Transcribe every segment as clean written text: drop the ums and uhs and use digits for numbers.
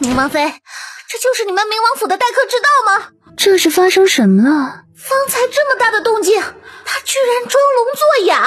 冥王妃，这就是你们冥王府的待客之道吗？ 这是发生什么了？ 方才这么大的动静，他居然装聋作哑！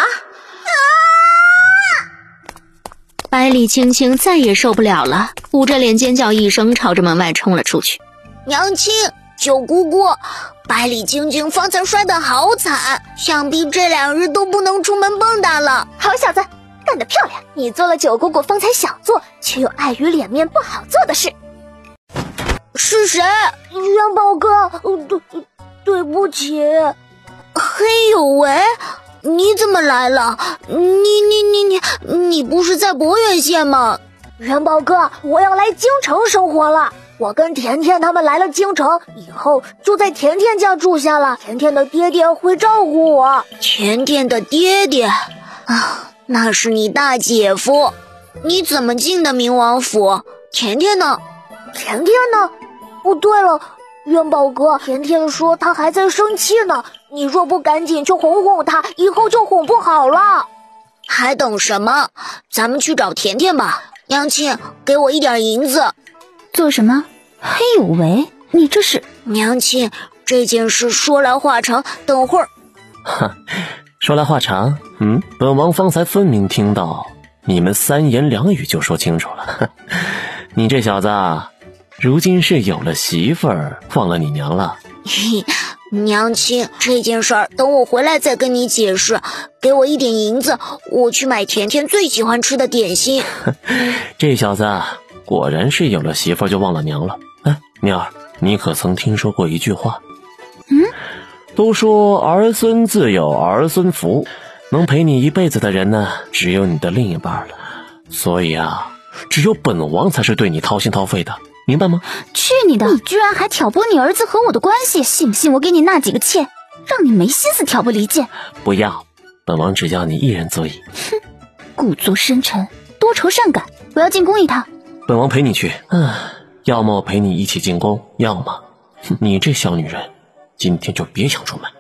百里青青再也受不了了，捂着脸尖叫一声，朝着门外冲了出去。 娘亲，九姑姑，百里青青方才摔得好惨，想必这2日都不能出门蹦跶了。好小子，干得漂亮！你做了九姑姑方才想做却又碍于脸面不好做的事。是谁？元宝哥，对不起。嘿有为，你怎么来了？你不是在博远县吗？元宝哥，我要来京城生活了。我跟甜甜他们来了京城，以后就在甜甜家住下了。甜甜的爹爹会照顾我。甜甜的爹爹啊，那是你大姐夫。你怎么进的冥王府？甜甜呢？甜甜呢？哦，对了，元宝哥，甜甜说她还在生气呢，你若不赶紧去哄哄她，以后就哄不好了。还等什么？咱们去找甜甜吧。娘亲，给我一点银子。 做什么？嘿有为，你这是…… 娘亲，这件事说来话长，等会儿。 说来话长，本王方才分明听到你们3言2语就说清楚了。你这小子啊，如今是有了媳妇儿，忘了你娘了。 娘亲，这件事儿等我回来再跟你解释。给我一点银子，我去买甜甜最喜欢吃的点心。 这小子啊，果然是有了媳妇儿就忘了娘了。妞儿，你可曾听说过一句话？都说儿孙自有儿孙福，能陪你一辈子的人呢，只有你的另一半了。所以啊，只有本王才是对你掏心掏肺的，明白吗？ 去你的！你居然还挑拨你儿子和我的关系，信不信我给你纳几个妾，让你没心思挑拨离间？ 不要，本王只要你一人足矣。 哼，故作深沉，多愁善感，我要进宫一趟。 本王陪你去。要么我陪你一起进宫，要么你这小女人今天就别想出门。